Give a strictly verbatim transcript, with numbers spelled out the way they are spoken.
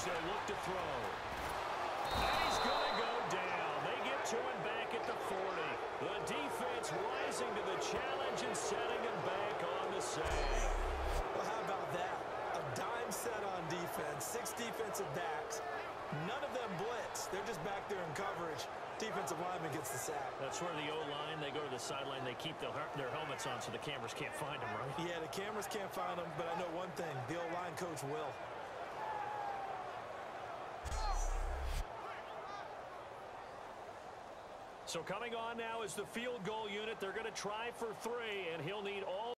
He'll look to throw. And he's going to go down. They get to him back at the forty. The defense rising to the challenge and setting him back on the save. Well, how about that? A dime set on defense, six defensive backs. None of them blitz. They're just back there in coverage. Defensive lineman gets the sack. That's where the O-line, they go to the sideline, they keep their, their helmets on so the cameras can't find them, right? Yeah, the cameras can't find them, but I know one thing. The O-line coach will. So coming on now is the field goal unit. They're going to try for three, and he'll need all